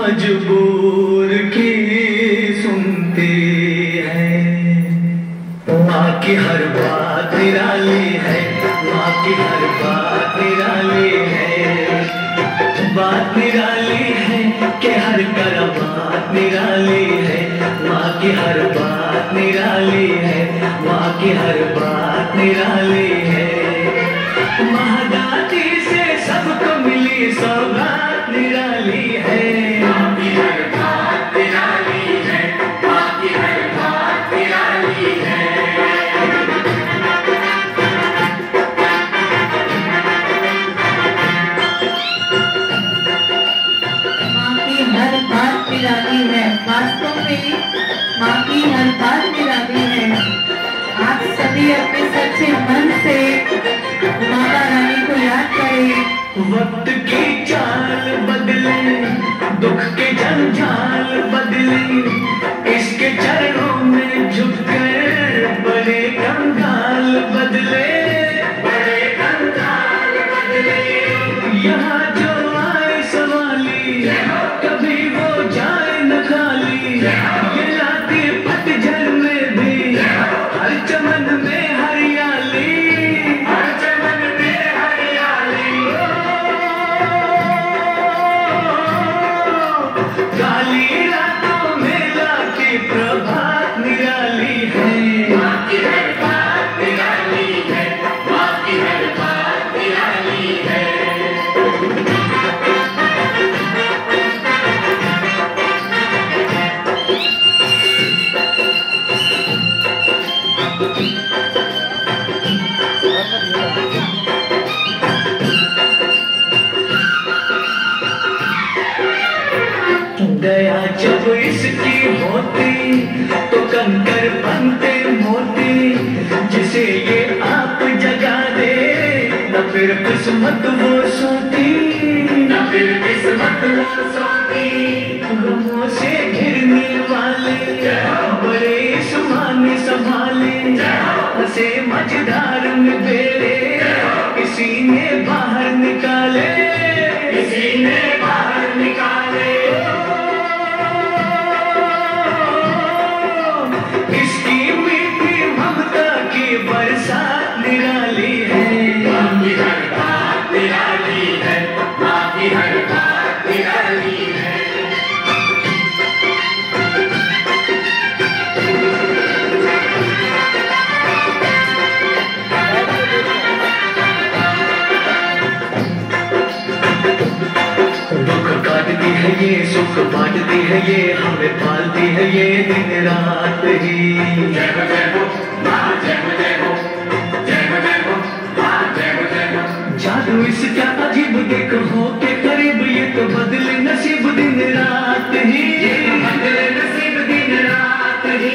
मजबूर की सुनती है। माँ की हर बात निराली है, माँ की हर बात निराली है। बात निराली है कि हर करम बात निराली है। माँ की हर बात निराली है, माँ की हर बात निराली है। महादाती से सबको मिली सौगात निराली है। माँ की हर बात निराली है, माँ की हर बात निराली है। निराली है, वास्तव में माँ की हर बात निराली है। आप सभी अपने सच्चे मन से माता रानी को याद करें। वक्त की चाल बदले, दुख के जंजाल बदले, इसके चरणों में झुककर बड़े कंगाल बदले, बड़े कंगाल बदले। यहाँ जो आए सवाली कभी वो जाए न खाली। ये लाती पतझड़ में भी हर चमन में हरियाली, हर चमन में हरियाली। काली रातों में लाती प्रभात निराली है। माँ की हर बात निराली है, माँ की हर बात निराली है। दया जब इसकी होती तो कंकर बनते मोती। जिसे ये आप जगा दे न फिर किस्मत वो सोती, न फिर किस्मत वो सोती। गमों से घिरने वाले बड़े सुहाने संभाले। हंसे मझधार में बेड़े किसी ने बाहर निकाले, किसी ने बाहर निकाले। इसकी मीठी ममता की बरसात निराली है। माँ की हर बात निराली है, माँ की हर बात निराली है। दुख काटती है ये, सुख बांटती है ये, हमें पालती है ये दिन रात ही। जय हो जय हो माँ, जय हो जय हो, जय हो जय हो माँ, जय हो जय हो। जादू इसका अजीब देखो हो के करीब, ये तो बदले नसीब दिन रात ही, ये तो बदले नसीब दिन रात ही।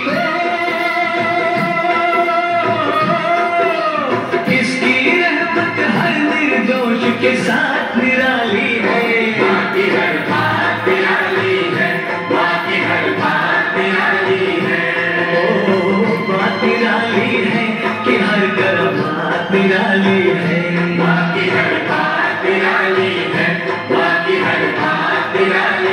इसकी रहमत हर निर्दोष के साथ निराली है। माँ की हर बात निराली है, माँ की हर बात निराली है। ओ बात निराली है कि हर करम बात निराली है। माँ की हर बात निराली है, माँ की हर बात निराली